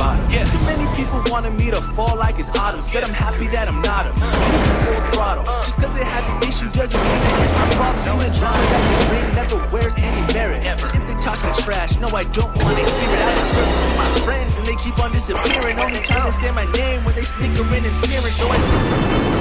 bottom. Too many people wanted me to fall like it's autumn. Said I'm happy that I'm not him. Moving full throttle. Just cause they have an issue doesn't mean that it's my problem. See the drama that they bring never wears any merit. So if they talking trash, no, I don't want to hear it. I've been searching for my friends and they keep on disappearing. Only trying to say my name when they snickering and sneering. So I